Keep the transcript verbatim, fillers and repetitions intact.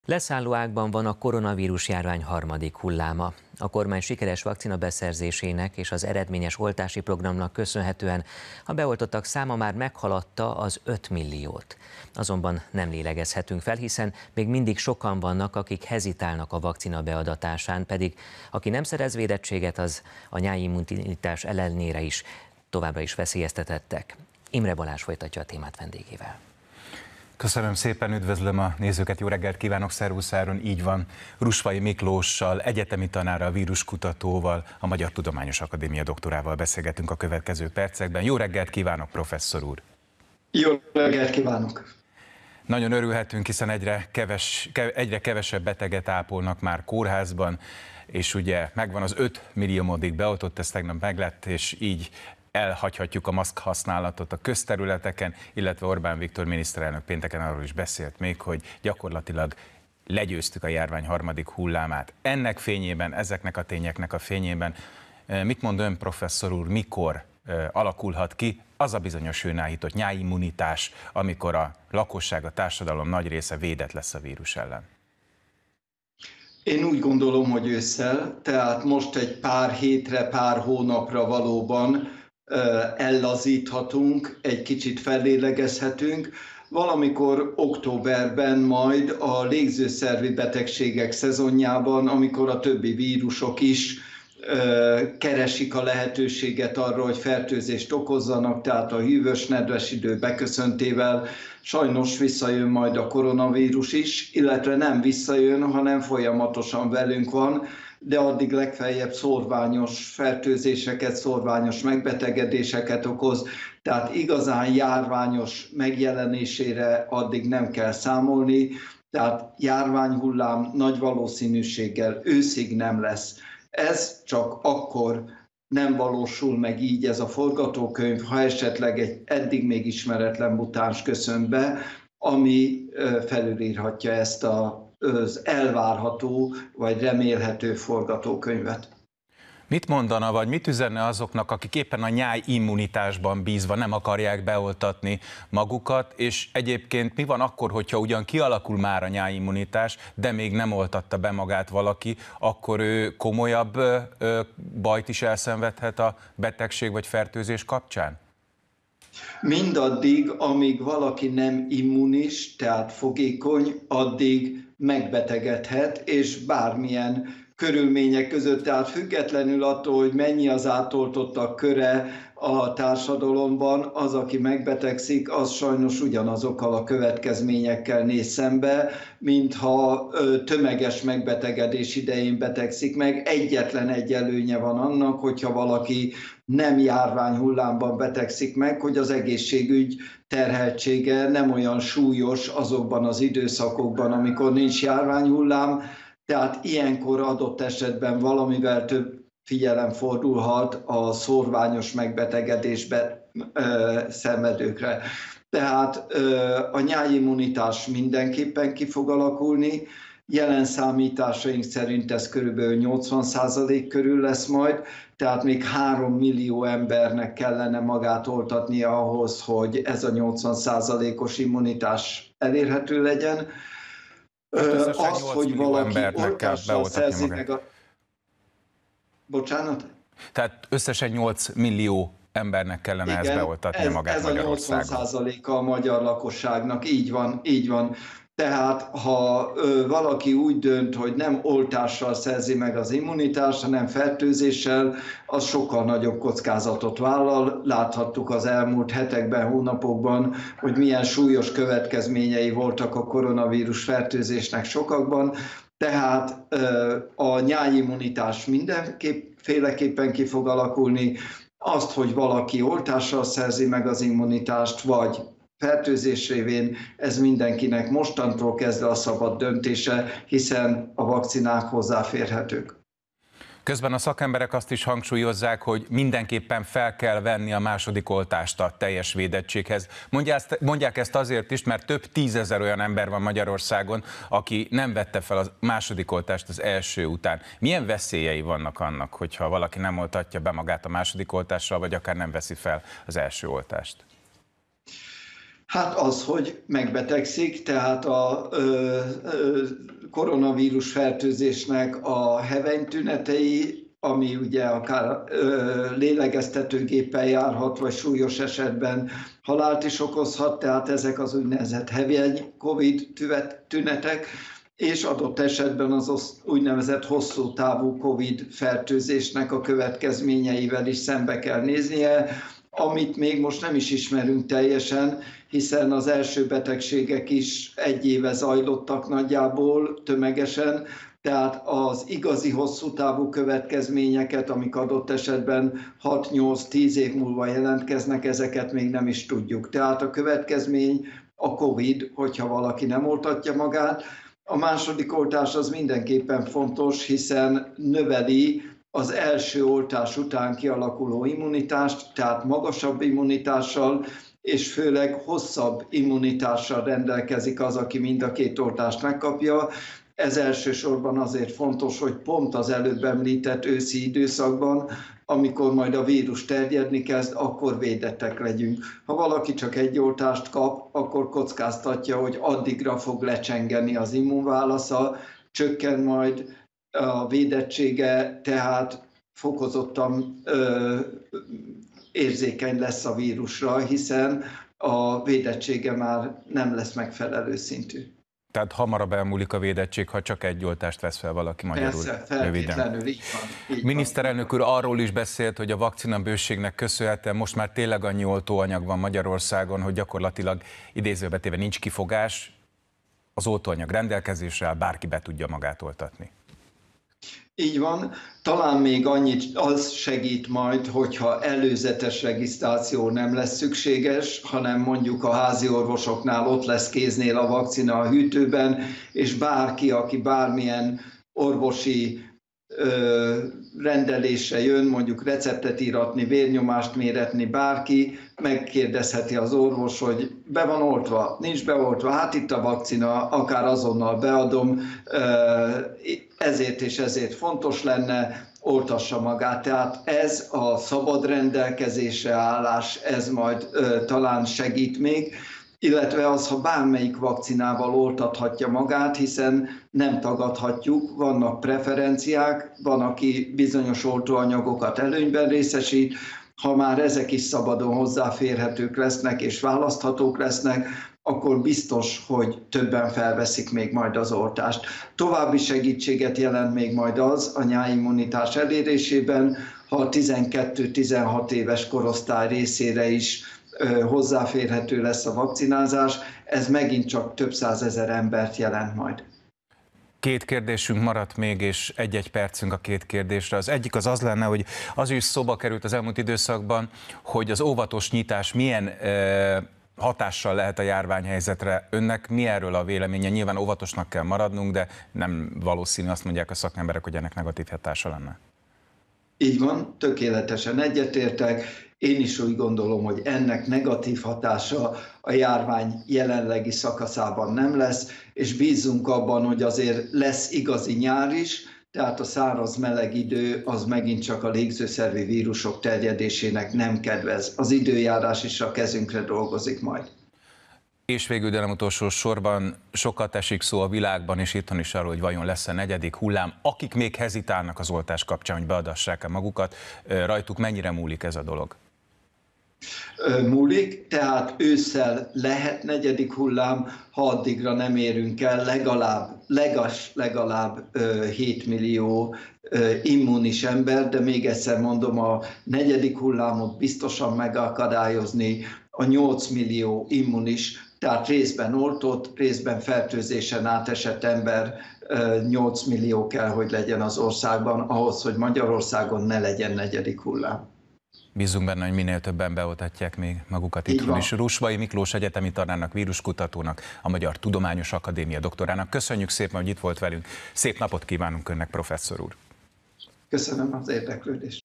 Leszálló ágban van a koronavírus járvány harmadik hulláma. A kormány sikeres vakcina beszerzésének és az eredményes oltási programnak köszönhetően a beoltottak száma már meghaladta az öt milliót. Azonban nem lélegezhetünk fel, hiszen még mindig sokan vannak, akik hezitálnak a vakcina beadatásán, pedig aki nem szerez védettséget, az a nyáimmunitás ellenére is továbbra is veszélyeztetettek. Imre Balázs folytatja a témát vendégével. Köszönöm szépen, üdvözlöm a nézőket, jó reggelt kívánok, szervusz Áron, így van. Rusvai Miklóssal, egyetemi tanárral, víruskutatóval, a Magyar Tudományos Akadémia doktorával beszélgetünk a következő percekben. Jó reggelt kívánok, professzor úr! Jó reggelt kívánok! Nagyon örülhetünk, hiszen egyre, keves, egyre kevesebb beteget ápolnak már kórházban, és ugye megvan az öt milliómodik beoltott, ez tegnap meglett, és így elhagyhatjuk a maszk használatot a közterületeken, illetve Orbán Viktor miniszterelnök pénteken arról is beszélt még, hogy gyakorlatilag legyőztük a járvány harmadik hullámát. Ennek fényében, ezeknek a tényeknek a fényében, mit mond ön, professzor úr, mikor alakulhat ki az a bizonyos önállított nyáimmunitás, amikor a lakosság, a társadalom nagy része védett lesz a vírus ellen? Én úgy gondolom, hogy ősszel, tehát most egy pár hétre, pár hónapra valóban ellazíthatunk, egy kicsit fellélegezhetünk. Valamikor októberben majd a légzőszervi betegségek szezonjában, amikor a többi vírusok is keresik a lehetőséget arra, hogy fertőzést okozzanak, tehát a hűvös, nedves idő beköszöntével sajnos visszajön majd a koronavírus is, illetve nem visszajön, hanem folyamatosan velünk van, de addig legfeljebb szórványos fertőzéseket, szórványos megbetegedéseket okoz, tehát igazán járványos megjelenésére addig nem kell számolni, tehát járványhullám nagy valószínűséggel őszig nem lesz. Ez csak akkor nem valósul meg így ez a forgatókönyv, ha esetleg egy eddig még ismeretlen mutáns köszön be, ami felülírhatja ezt a az elvárható vagy remélhető forgatókönyvet. Mit mondana, vagy mit üzenne azoknak, akik éppen a nyájimmunitásban bízva nem akarják beoltatni magukat, és egyébként mi van akkor, hogyha ugyan kialakul már a nyájimmunitás, de még nem oltatta be magát valaki, akkor ő komolyabb bajt is elszenvedhet a betegség vagy fertőzés kapcsán? Mindaddig, amíg valaki nem immunis, tehát fogékony, addig megbetegedhet, és bármilyen körülmények között, tehát függetlenül attól, hogy mennyi az átoltottak köre a társadalomban, az, aki megbetegszik, az sajnos ugyanazokkal a következményekkel néz szembe, mintha tömeges megbetegedés idején betegszik meg. Egyetlen egy előnye van annak, hogyha valaki nem járványhullámban betegszik meg, hogy az egészségügy terheltsége nem olyan súlyos azokban az időszakokban, amikor nincs járványhullám, tehát ilyenkor adott esetben valamivel több figyelem fordulhat a szórványos megbetegedésbe ö, szenvedőkre. Tehát ö, a nyájimmunitás mindenképpen ki fog alakulni. Jelen számításaink szerint ez körülbelül nyolcvan százalék körül lesz majd, tehát még három millió embernek kellene magát oltatnia ahhoz, hogy ez a nyolcvan százalékos immunitás elérhető legyen. Hát azt, hogy valaki oltással szerzi meg a... Bocsánat? Tehát összesen nyolc millió embernek kellene Igen, ezt beoltatnia ez, magát ez Magyarországon. Ez a nyolcvan százaléka a magyar lakosságnak, így van, így van. Tehát ha ö, valaki úgy dönt, hogy nem oltással szerzi meg az immunitást, hanem fertőzéssel, az sokkal nagyobb kockázatot vállal. Láthattuk az elmúlt hetekben, hónapokban, hogy milyen súlyos következményei voltak a koronavírus fertőzésnek sokakban. Tehát ö, a nyájimmunitás mindenféleképpen ki fog alakulni. Azt, hogy valaki oltással szerzi meg az immunitást, vagy fertőzés révén, ez mindenkinek mostantól kezdve a szabad döntése, hiszen a vakcinák hozzáférhetők. Közben a szakemberek azt is hangsúlyozzák, hogy mindenképpen fel kell venni a második oltást a teljes védettséghez. Mondják ezt azért is, mert több tízezer olyan ember van Magyarországon, aki nem vette fel a második oltást az első után. Milyen veszélyei vannak annak, hogyha valaki nem oltatja be magát a második oltással, vagy akár nem veszi fel az első oltást? Hát az, hogy megbetegszik, tehát a ö, ö, koronavírus fertőzésnek a hevenytünetei, ami ugye akár ö, lélegeztetőgéppel járhat, vagy súlyos esetben halált is okozhat, tehát ezek az úgynevezett heveny Covid tünetek, és adott esetben az úgynevezett hosszú távú Covid fertőzésnek a következményeivel is szembe kell néznie, amit még most nem is ismerünk teljesen, hiszen az első betegségek is egy éve zajlottak nagyjából tömegesen, tehát az igazi hosszú távú következményeket, amik adott esetben hat-nyolc-tíz év múlva jelentkeznek, ezeket még nem is tudjuk. Tehát a következmény a Covid, hogyha valaki nem oltatja magát. A második oltás az mindenképpen fontos, hiszen növeli az első oltás után kialakuló immunitást, tehát magasabb immunitással, és főleg hosszabb immunitással rendelkezik az, aki mind a két oltást megkapja. Ez elsősorban azért fontos, hogy pont az előbb említett őszi időszakban, amikor majd a vírus terjedni kezd, akkor védettek legyünk. Ha valaki csak egy oltást kap, akkor kockáztatja, hogy addigra fog lecsengeni az immunválasza, csökken majd a védettsége, tehát fokozottan ö, érzékeny lesz a vírusra, hiszen a védettsége már nem lesz megfelelő szintű. Tehát hamarabb elmúlik a védettség, ha csak egy oltást vesz fel valaki, magyarul. Persze, feltétlenül, így van. Így Miniszterelnök úr arról is beszélt, hogy a vakcinabőségnek köszönhetően most már tényleg annyi oltóanyag van Magyarországon, hogy gyakorlatilag idézőbe téve nincs kifogás, az oltóanyag rendelkezésre áll, bárki be tudja magát oltatni. Így van, talán még annyit az segít majd, hogyha előzetes regisztráció nem lesz szükséges, hanem mondjuk a házi orvosoknál ott lesz kéznél a vakcina a hűtőben, és bárki, aki bármilyen orvosi ö, rendelésre jön, mondjuk receptet íratni, vérnyomást méretni, bárki, megkérdezheti az orvos, hogy be van oltva, nincs beoltva, hát itt a vakcina, akár azonnal beadom, ezért és ezért fontos lenne, oltassa magát. Tehát ez a szabad rendelkezésre állás, ez majd talán segít még, illetve az, ha bármelyik vakcinával oltathatja magát, hiszen nem tagadhatjuk, vannak preferenciák, van, aki bizonyos oltóanyagokat előnyben részesít, ha már ezek is szabadon hozzáférhetők lesznek és választhatók lesznek, akkor biztos, hogy többen felveszik még majd az oltást. További segítséget jelent még majd az a nyáimmunitás elérésében, ha a tizenkettő-tizenhat éves korosztály részére is hozzáférhető lesz a vakcinázás, ez megint csak több százezer embert jelent majd. Két kérdésünk maradt még, és egy-egy percünk a két kérdésre. Az egyik az az lenne, hogy az is szóba került az elmúlt időszakban, hogy az óvatos nyitás milyen e, hatással lehet a járványhelyzetre. Önnek mi erről a véleménye? Nyilván óvatosnak kell maradnunk, de nem valószínű, azt mondják a szakemberek, hogy ennek negatív hatása lenne. Így van, tökéletesen egyetértek. Én is úgy gondolom, hogy ennek negatív hatása a járvány jelenlegi szakaszában nem lesz, és bízunk abban, hogy azért lesz igazi nyár is, tehát a száraz meleg idő az megint csak a légzőszervi vírusok terjedésének nem kedvez. Az időjárás is a kezünkre dolgozik majd. És végül, de nem utolsó sorban, sokat esik szó a világban és itthon is arról, hogy vajon lesz-e negyedik hullám. Akik még hezitálnak az oltás kapcsán, hogy beadassák-e magukat, rajtuk mennyire múlik ez a dolog? Múlik, tehát ősszel lehet negyedik hullám, ha addigra nem érünk el legalább, legas, legalább hét millió immunis ember, de még egyszer mondom, a negyedik hullámot biztosan megakadályozni a nyolc millió immunis, tehát részben oltott, részben fertőzésen átesett ember nyolc millió kell, hogy legyen az országban, ahhoz, hogy Magyarországon ne legyen negyedik hullám. Bízunk benne, hogy minél többen beoltatják még magukat itthon is. Rusvai Miklós egyetemi tanának, víruskutatónak, a Magyar Tudományos Akadémia doktorának. Köszönjük szépen, hogy itt volt velünk. Szép napot kívánunk önnek, professzor úr! Köszönöm az érdeklődést!